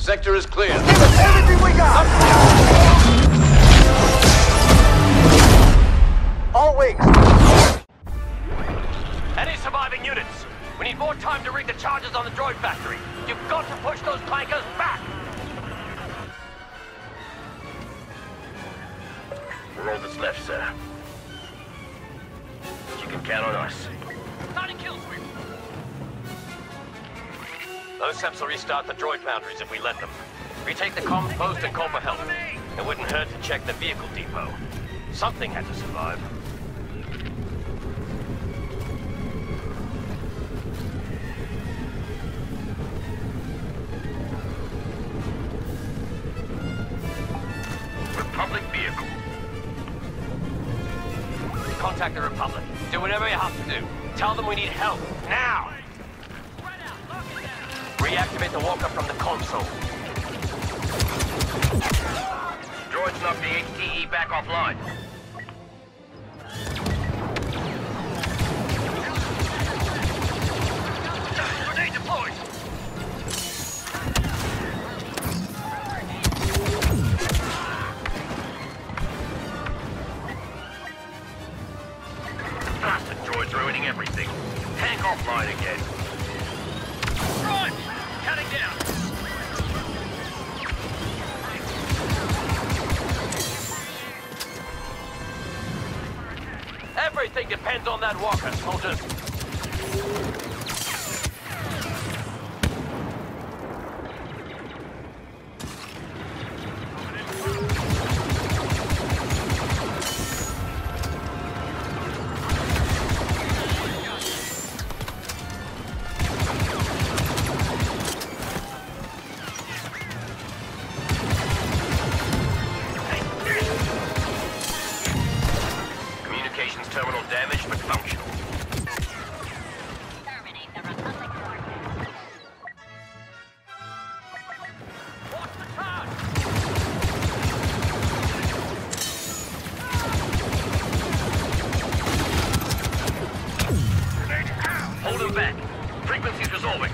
sector is clear. Give us everything we got! All wings. Any surviving units? We need more time to rig the charges on the droid factory. You've got to push those clankers back! We're all that's left, sir. You can count on us. Starting kill sweep! Those SEPs will restart the droid foundries if we let them. Retake the comms post and call for help. It wouldn't hurt to check the vehicle depot. Something had to survive. Republic vehicle. Contact the Republic. Do whatever you have to do. Tell them we need help. Now! Reactivate the walker from the console. Droids knocked the HTE back offline. Grenade deployed! Bastard droids ruining everything. Tank offline again. Run! Cutting down! Everything depends on that walker, soldiers. Terminal damaged but functional. Terminate the Republic warfare. Watch the charge! Hold him back. Frequency's resolving.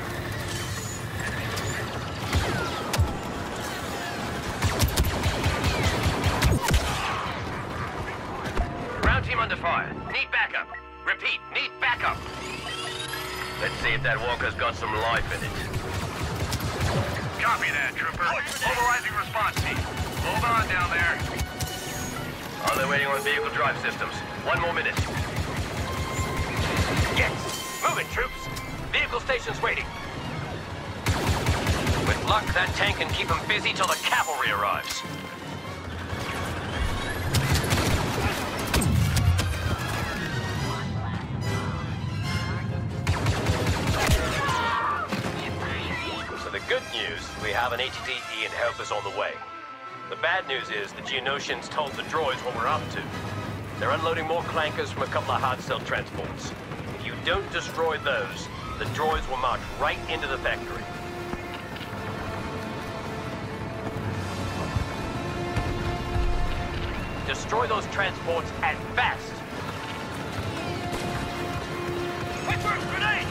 Ground team under fire. Need backup. Repeat, need backup. Let's see if that walker's got some life in it. Copy that, trooper. Mobilizing response team. Hold on down there. Oh, they're waiting on vehicle drive systems. 1 more minute. Yes! Move it, troops! Vehicle station's waiting. With luck, that tank can keep them busy till the cavalry arrives. So the good news, we have an HTE and help is on the way. The bad news is the Geonosians told the droids what we're up to. They're unloading more clankers from a couple of hard cell transports. If you don't destroy those, the droids will march right into the factory. Destroy those transports and fast! Quick first grenade!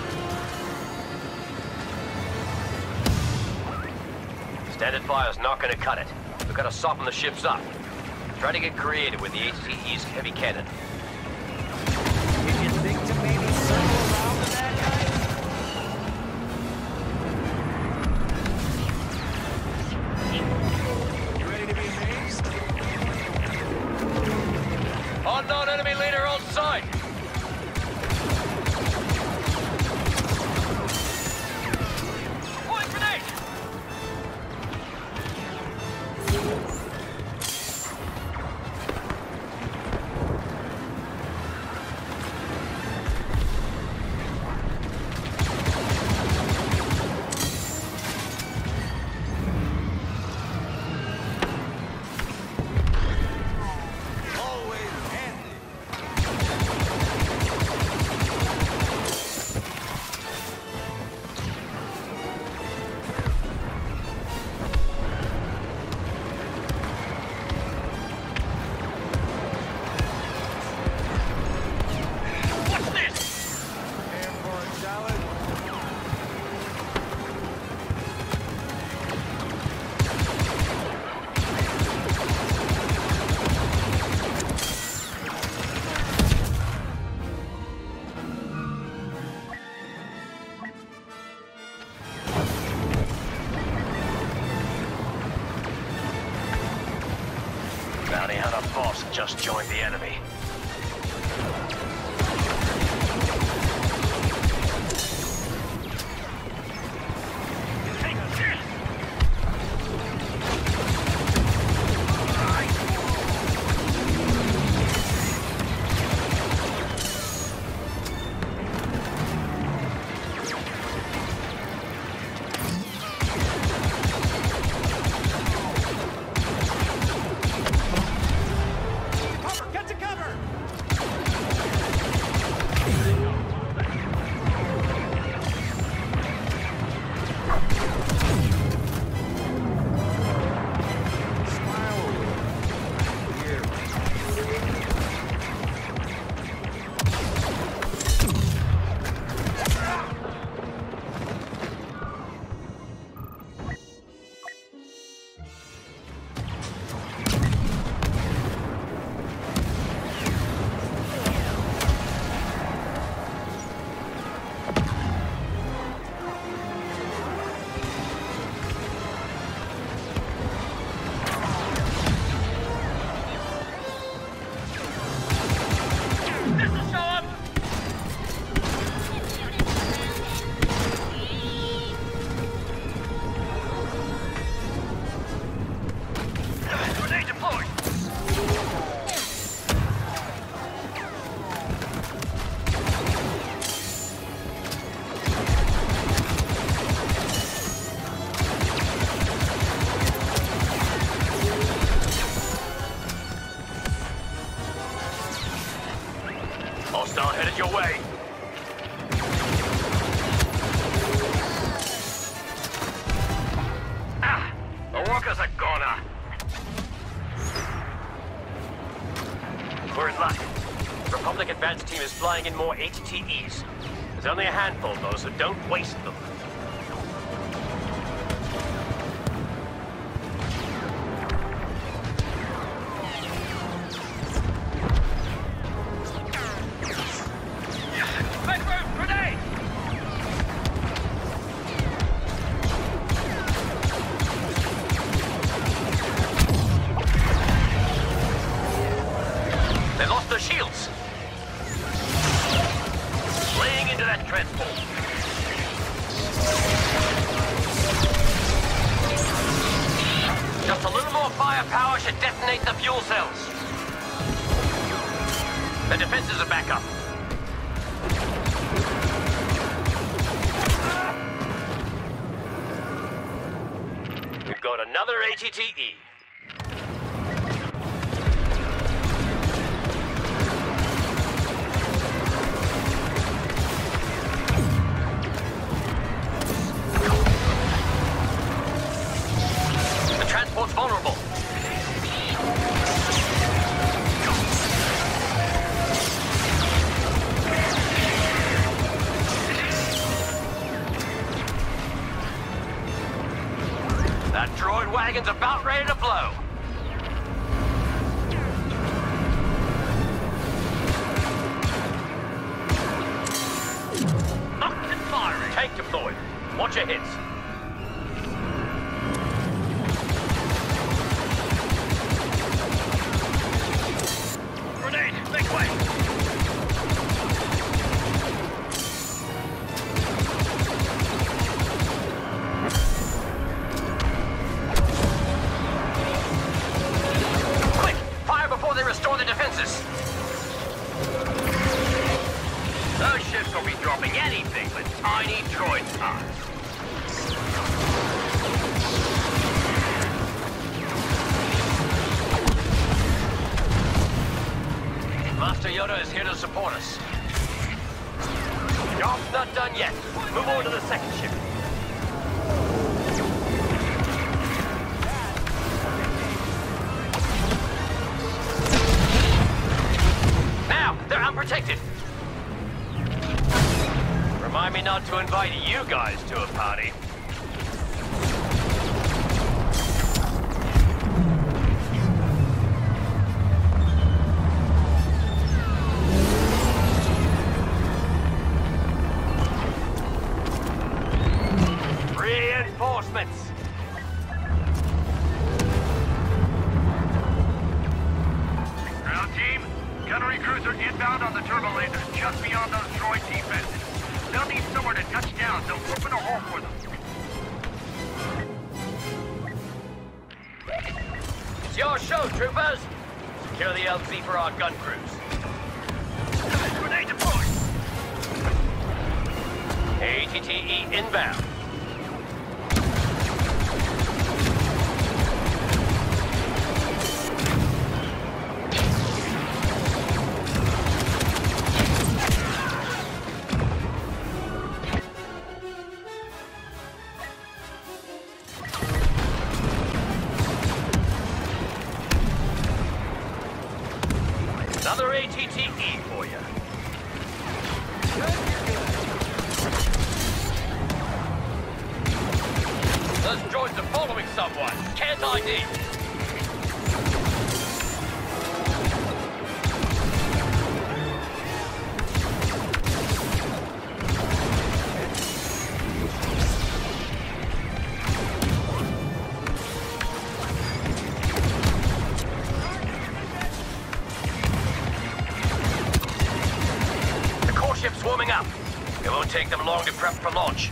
Standard fire's not gonna cut it. We've gotta soften the ships up. Try to get creative with the HTE's heavy cannon. If you think to maybe circle around the bad guys? You ready to be amazed? Unknown enemy leader on site! Deploying grenade! Bounty hunter boss just joined the enemy. Get to cover! Grenade deployed! Hostile headed your way. Ah! The walkers are gone. We're in luck. Republic advance team is flying in more ATTEs. There's only a handful though, so don't waste them. Back room, grenade! They lost their shields. Laying into that transport. Just a little more firepower should detonate the fuel cells. The defenses are back up. We've got another ATTE. The transport's vulnerable. That droid wagon's about ready to blow. Knocked and firing. Tank deployed. Watch your hits. Grenade, make way! Quick! Fire before they restore the defenses. Those ships will be dropping anything but tiny droid parts. Master Yoda is here to support us. Job's not done yet. Move on to the second ship. Now, they're unprotected. Remind me not to invite you guys to a party. Reinforcements! Gunnery cruiser inbound on the turbo lasers just beyond those droid defenses. They'll need somewhere to touch down, so open a hole for them. It's your show, troopers! Secure the LZ for our gun crews. Grenade deployed! ATTE inbound. Another ATTE for you. Those droids are following someone. Can't ID. The core ship's warming up. It won't take them long to prep for launch.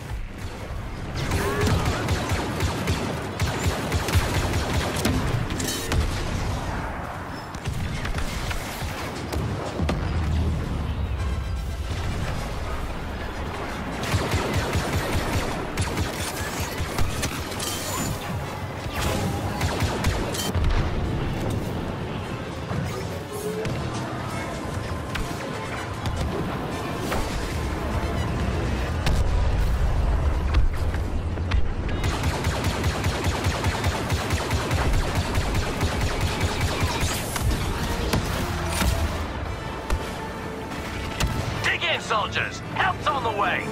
Soldiers, help's on the way!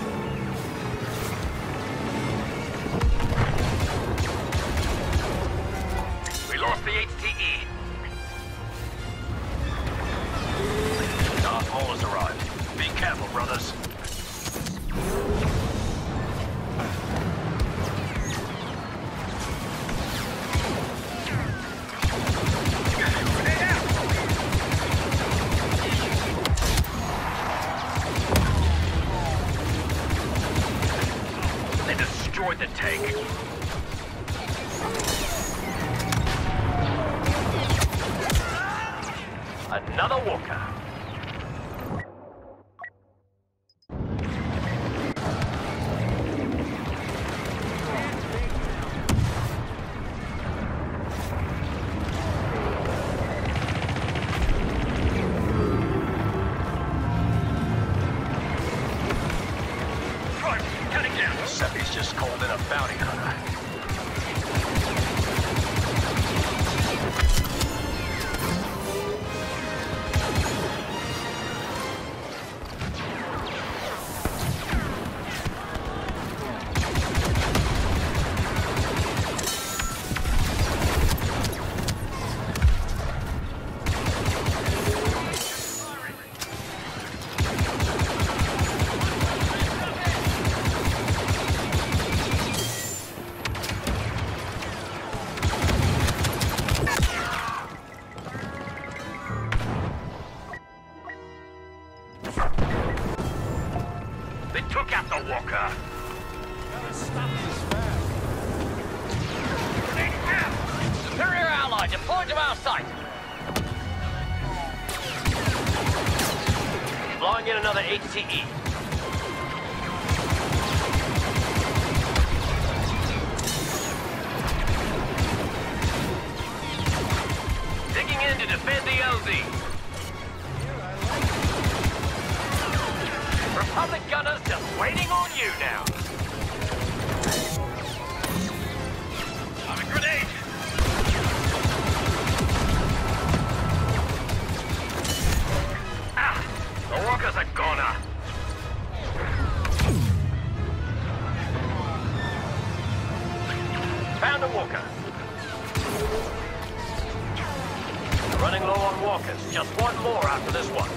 We lost the HTE. Darth Maul has arrived. Be careful, brothers. Destroyed the tank. Another walker. Seppi's just called in a bounty hunter. They took out the walker. Gotta stop this fast. Superior ally deployed to our site. Flying in another HTE. Digging in to defend the LZ. Republic gunners just waiting on you now. On a grenade. Ah, the walkers are goner. Found a walker. Running low on walkers. Just one more after this one.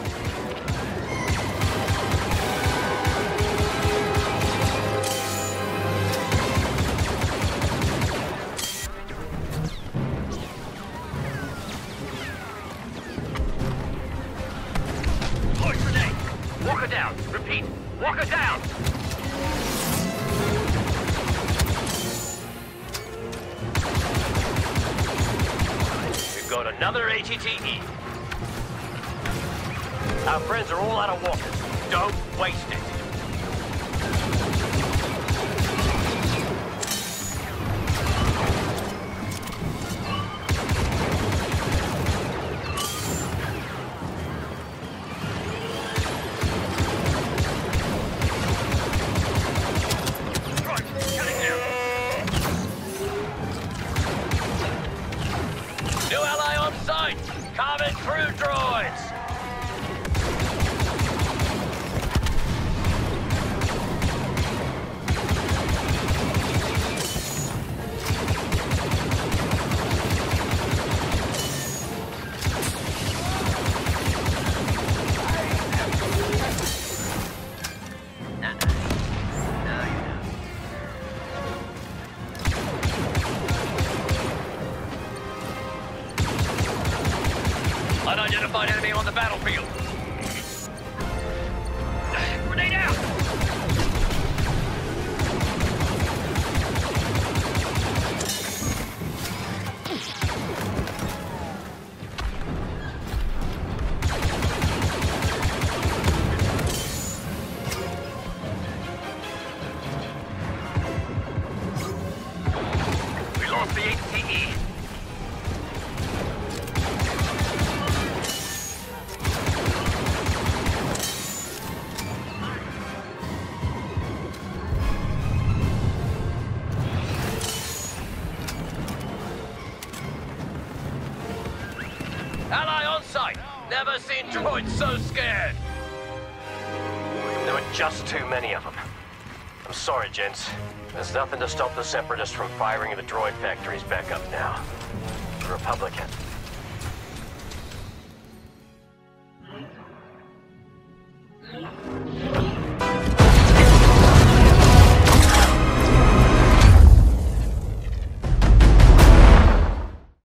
Repeat, Walker down! We've got another ATTE. Our friends are all out of walkers. Don't waste it. New ally on site! Coming through, droids! Unidentified enemy on the battlefield. Grenade out! We lost the ATE. Ally on site! Never seen droids so scared! There were just too many of them. I'm sorry, gents. There's nothing to stop the Separatists from firing the droid factories back up now. The Republic has